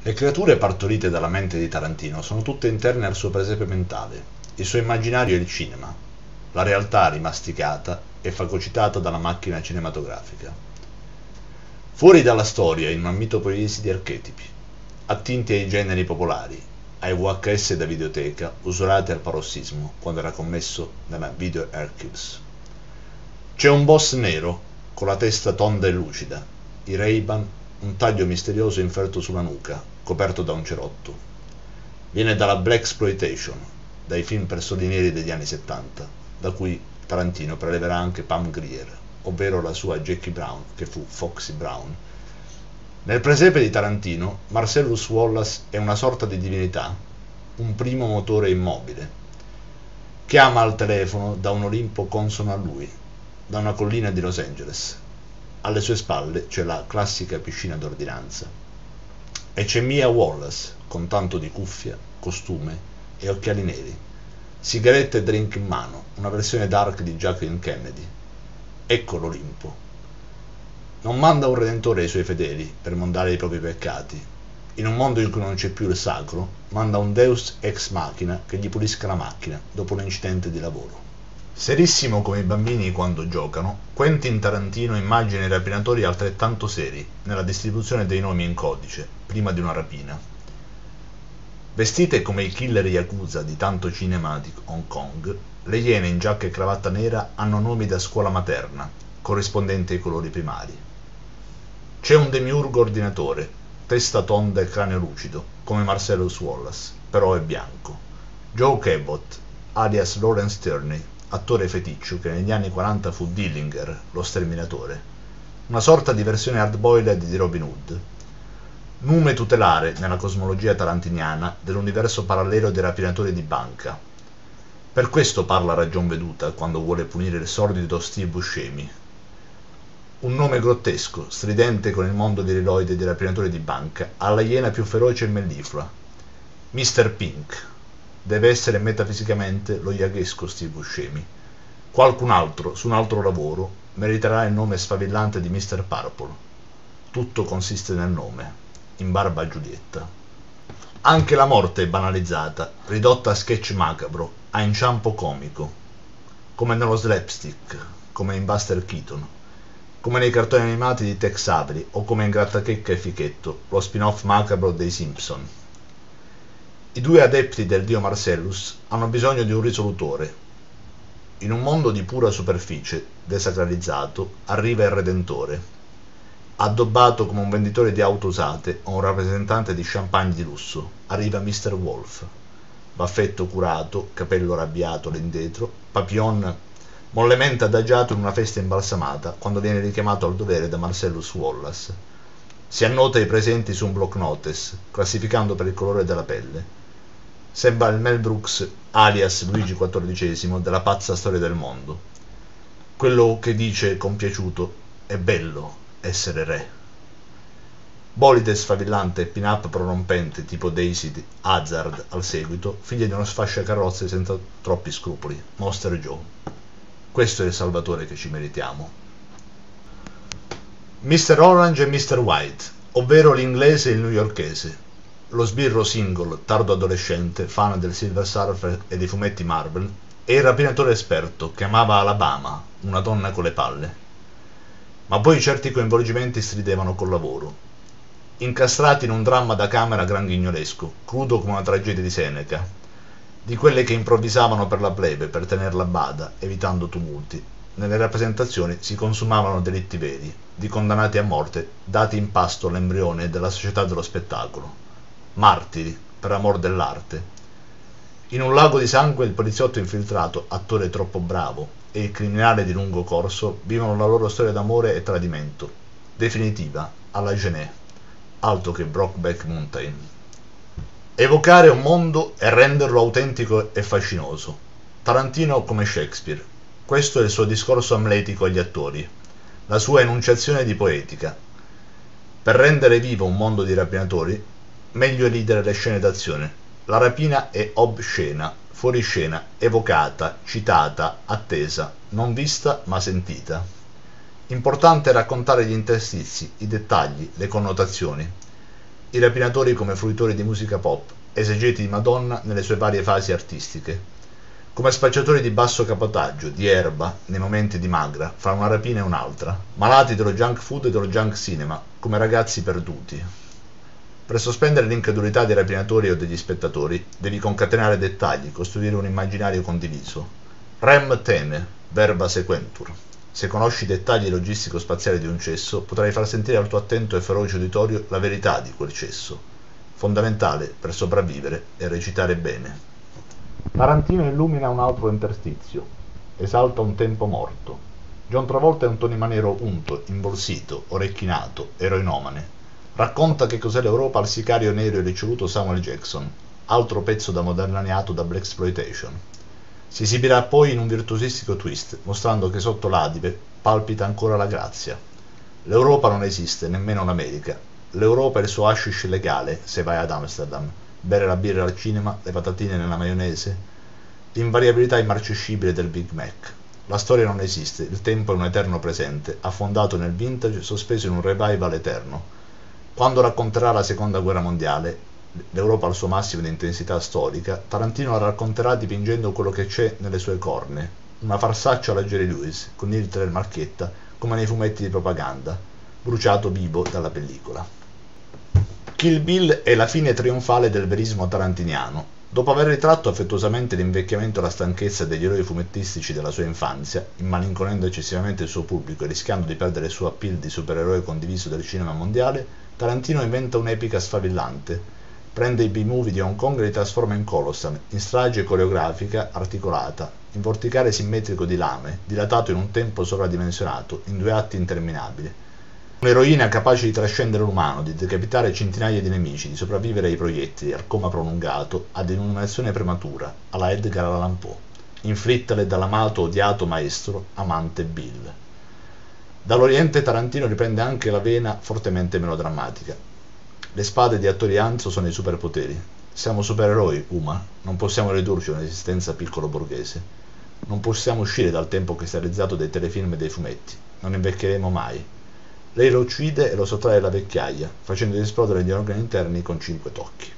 Le creature partorite dalla mente di Tarantino sono tutte interne al suo presepe mentale. Il suo immaginario è il cinema, la realtà rimasticata e fagocitata dalla macchina cinematografica. Fuori dalla storia, in una mitopoiesi di archetipi, attinti ai generi popolari, ai VHS da videoteca, usurati al parossismo quando era commesso nella Video Archives. C'è un boss nero, con la testa tonda e lucida, i Ray-Ban, un taglio misterioso inferto sulla nuca, coperto da un cerotto. Viene dalla blaxploitation, dai film per soldi neri degli anni 70, da cui Tarantino preleverà anche Pam Grier, ovvero la sua Jackie Brown, che fu Foxy Brown. Nel presepe di Tarantino, Marcellus Wallace è una sorta di divinità, un primo motore immobile. Chiama al telefono da un Olimpo consono a lui, da una collina di Los Angeles. Alle sue spalle c'è la classica piscina d'ordinanza. E c'è Mia Wallace, con tanto di cuffia, costume e occhiali neri. Sigarette e drink in mano, una versione dark di Jacqueline Kennedy. Ecco l'Olimpo. Non manda un redentore ai suoi fedeli per mondare i propri peccati. In un mondo in cui non c'è più il sacro, manda un Deus ex machina che gli pulisca la macchina dopo un incidente di lavoro. Serissimo come i bambini quando giocano, Quentin Tarantino immagina i rapinatori altrettanto seri nella distribuzione dei nomi in codice, prima di una rapina. Vestite come i killer Yakuza di tanto cinema di Hong Kong, le iene in giacca e cravatta nera hanno nomi da scuola materna, corrispondenti ai colori primari. C'è un demiurgo ordinatore, testa tonda e cranio lucido, come Marcellus Wallace, però è bianco. Joe Cabot, alias Lawrence Tierney, attore feticcio che negli anni 40 fu Dillinger, lo sterminatore, una sorta di versione hard-boiled di Robin Hood. Nume tutelare, nella cosmologia tarantiniana, dell'universo parallelo dei rapinatori di banca. Per questo parla a ragion veduta quando vuole punire il sordido Steve Buscemi. Un nome grottesco, stridente con il mondo dell'eroide dei rapinatori di banca, alla iena più feroce e melliflua. Mr. Pink. Deve essere metafisicamente lo iaghesco Steve Buscemi. Qualcun altro, su un altro lavoro, meriterà il nome sfavillante di Mr. Purple. Tutto consiste nel nome, in barba a Giulietta. Anche la morte è banalizzata, ridotta a sketch macabro, a inciampo comico, come nello slapstick, come in Buster Keaton, come nei cartoni animati di Tex Avery o come in Grattachecca e Fichetto, lo spin-off macabro dei Simpson. I due adepti del dio Marcellus hanno bisogno di un risolutore. In un mondo di pura superficie, desacralizzato, arriva il Redentore. Addobbato come un venditore di auto usate o un rappresentante di champagne di lusso, arriva Mr. Wolf. Baffetto curato, capello arrabbiato all'indietro, papillon mollemente adagiato in una festa imbalsamata quando viene richiamato al dovere da Marcellus Wallace. Si annota i presenti su un block notice, classificando per il colore della pelle. Sembra il Mel Brooks, alias Luigi XIV, della pazza storia del mondo. Quello che dice compiaciuto: è bello essere re. Bolide sfavillante e pin-up prorompente tipo Daisy Hazard al seguito, figlia di uno sfasciacarrozze senza troppi scrupoli, Monster Joe. Questo è il salvatore che ci meritiamo. Mr. Orange e Mr. White, ovvero l'inglese e il newyorkese. Lo sbirro single, tardo adolescente, fan del Silver Surfer e dei fumetti Marvel, e il rapinatore esperto che amava Alabama, una donna con le palle. Ma poi certi coinvolgimenti stridevano col lavoro. Incastrati in un dramma da camera granghignolesco, crudo come una tragedia di Seneca, di quelle che improvvisavano per la plebe per tenerla a bada, evitando tumulti. Nelle rappresentazioni si consumavano delitti veri, di condannati a morte dati in pasto all'embrione della società dello spettacolo. Martiri, per amor dell'arte. In un lago di sangue il poliziotto infiltrato, attore troppo bravo, e il criminale di lungo corso vivono la loro storia d'amore e tradimento, definitiva, alla Genet, altro che Brokeback Mountain. Evocare un mondo e renderlo autentico e fascinoso. Tarantino come Shakespeare. Questo è il suo discorso amletico agli attori, la sua enunciazione di poetica. Per rendere vivo un mondo di rapinatori, meglio elidere le scene d'azione. La rapina è obscena, fuori scena, evocata, citata, attesa, non vista ma sentita. Importante raccontare gli interstizi, i dettagli, le connotazioni. i rapinatori come fruitori di musica pop, esegeti di Madonna nelle sue varie fasi artistiche, come spacciatori di basso cabotaggio, di erba, nei momenti di magra, fra una rapina e un'altra, malati dello junk food e dello junk cinema, come ragazzi perduti. Per sospendere l'incredulità dei rapinatori o degli spettatori, devi concatenare dettagli, costruire un immaginario condiviso. Rem teme, verba sequentur. Se conosci i dettagli logistico-spaziali di un cesso, potrai far sentire al tuo attento e feroce uditorio la verità di quel cesso, fondamentale per sopravvivere e recitare bene. Tarantino illumina un altro interstizio, esalta un tempo morto. John Travolta è un Tony Manero unto, imbolsito, orecchinato, eroinomane. Racconta che cos'è l'Europa al sicario nero e ricevuto Samuel Jackson, altro pezzo da moderniato da blaxploitation. Si esibirà poi in un virtuosistico twist, mostrando che sotto l'adipe palpita ancora la grazia. L'Europa non esiste, nemmeno l'America. L'Europa è il suo hashish legale, se vai ad Amsterdam. Bere la birra al cinema, le patatine nella maionese, l'invariabilità immarcescibile del Big Mac. La storia non esiste, il tempo è un eterno presente, affondato nel vintage, sospeso in un revival eterno. Quando racconterà la seconda guerra mondiale, l'Europa al suo massimo di intensità storica, Tarantino la racconterà dipingendo quello che c'è nelle sue corne, una farsaccia alla Jerry Lewis, con Hitler marchetta, come nei fumetti di propaganda, bruciato vivo dalla pellicola. Kill Bill è la fine trionfale del verismo tarantiniano. Dopo aver ritratto affettuosamente l'invecchiamento e la stanchezza degli eroi fumettistici della sua infanzia, immalinconendo eccessivamente il suo pubblico e rischiando di perdere il suo appeal di supereroe condiviso del cinema mondiale, Tarantino inventa un'epica sfavillante. Prende i B-movie di Hong Kong e li trasforma in colossal, in strage coreografica articolata, in vorticare simmetrico di lame, dilatato in un tempo sovradimensionato, in 2 atti interminabili. Un'eroina capace di trascendere l'umano, di decapitare centinaia di nemici, di sopravvivere ai proiettili, al coma prolungato, ad un'illuminazione prematura, alla Edgar Allan Poe, inflittale dall'amato odiato maestro, amante Bill. Dall'Oriente Tarantino riprende anche la vena fortemente melodrammatica. Le spade di attori Anzo sono i superpoteri. Siamo supereroi, Uma, non possiamo ridurci a un'esistenza piccolo borghese. Non possiamo uscire dal tempo cristallizzato dei telefilm e dei fumetti. Non invecchieremo mai. Lei lo uccide e lo sottrae alla vecchiaia, facendo esplodere gli organi interni con 5 tocchi.